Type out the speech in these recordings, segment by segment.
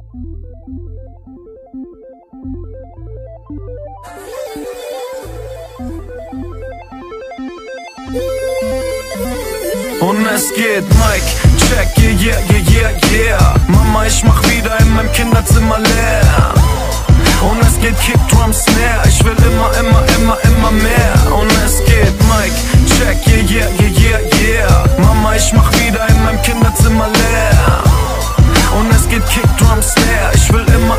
Und es geht, Mike, check, yeah, yeah, yeah, yeah. Mama, ich mach wieder in meinem Kinderzimmer leer. Und es geht Kick, Drum, Snare. Ich will immer mehr. Und es geht, Mike, check, yeah, yeah, yeah, yeah. Mama, ich mach wieder in meinem Kinderzimmer leer. Und es geht Kick, Drum, Snare. Ich will immer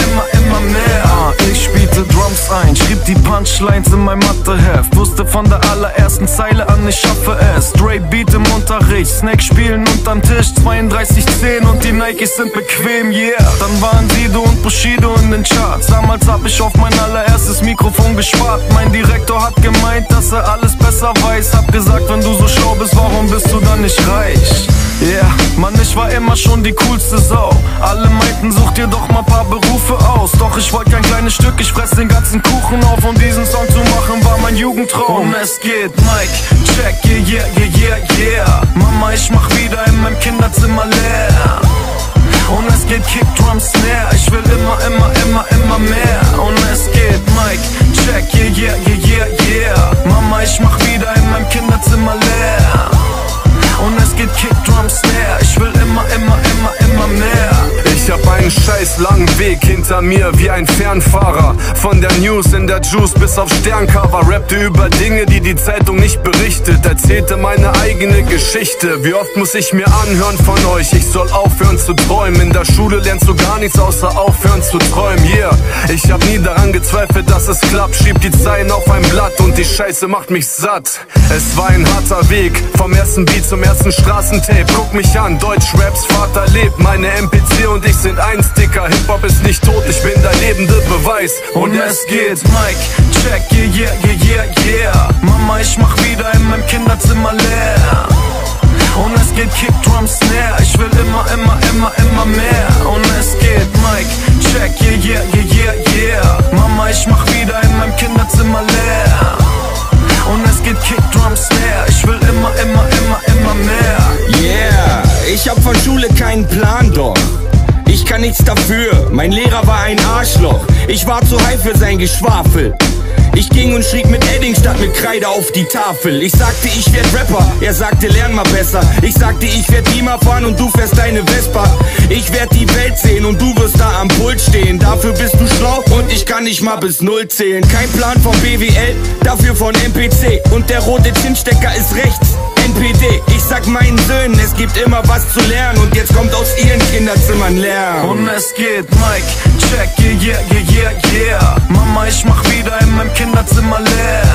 mehr. Ich spielte Drums ein, schrieb die Punchlines in mein Matheheft. Wusste von der allerersten Zeile an, ich schaffe es. Dre Beat im Unterricht, Snake spielen unterm Tisch, 3210 und die Nikes sind bequem, yeah. Dann waren Sido und Bushido in den Charts. Damals hab ich auf mein allererstes Mikrofon gespart. Mein Direktor hat gemeint, dass er alles besser weiß. Hab gesagt, wenn du so schlau bist, warum bist du dann nicht reich? Yeah, Mann, ich war immer schon die coolste Sau. Alle meinten, such dir doch mal paar Berufe aus. Doch ich wollte kein kleines Stück, ich fress den ganzen Kuchen auf. Um diesen Song zu machen, war mein Jugendtraum. Und es geht, Mike, check, yeah, yeah, yeah, yeah. Mama, ich mach wieder in meinem Kinderzimmer leer. Und es geht Kick, Drum, Snare. Ich will immer mehr. Und es geht, Mike, check, yeah, yeah, yeah, yeah. Mama, ich mach wieder in meinem Kinderzimmer leer. Und es geht Kick, Drum, Snare. Ich will immer mehr. Ich hab einen scheiß langen Weg hinter mir wie ein Fernfahrer. Von der News in der Juice bis auf Sterncover. Rappte über Dinge, die die Zeitung nicht berichtet. Erzählte meine eigene Geschichte. Wie oft muss ich mir anhören von euch, ich soll aufhören zu träumen. In der Schule lernst du gar nichts außer aufhören zu träumen, yeah. Ich hab nie daran gezweifelt, dass es klappt. Schieb die Zeilen auf ein Blatt und die Scheiße macht mich satt. Es war ein harter Weg, vom ersten Beat zum ersten Straßentape. Guck mich an, Deutschraps Vater lebt. Meine MPC und ich sind ein Sticker. Hip-Hop ist nicht tot, ich bin der lebende Beweis. Und es geht, Mike, check, yeah, yeah, yeah, yeah. Mama, ich mach wieder in meinem Kinderzimmer leer. Und es geht Kick, Drum, Snare. Ich will immer mehr. Und es geht, Mike, check, yeah, yeah, yeah, yeah. Mama, ich mach wieder in meinem Kinderzimmer leer. Und es geht Kick, Drum, Snare. Ich will immer mehr. Yeah, ich hab von Schule keinen Plan, doch ich kann nichts dafür, mein Lehrer war ein Arschloch. Ich war zu high für sein Geschwafel. Ich ging und schrieb mit Edding statt mit Kreide auf die Tafel. Ich sagte, ich werd Rapper, er sagte, lern mal besser. Ich sagte, ich werd Beamer fahren und du fährst deine Vespa. Ich werd die Welt sehen und du wirst da am Pult stehen. Dafür bist du schlau und ich kann nicht mal bis 0 zählen. Kein Plan von BWL, dafür von MPC. Und der rote Zinsstecker ist rechts, NPD. Ich sag meinen Söhnen, es gibt immer was zu lernen. Und jetzt kommt aus ihren Kinderzimmern Lärm. Und es geht, Mike, check, yeah, yeah, yeah, yeah. Mama, ich mach wieder in meinem Kinderzimmer leer.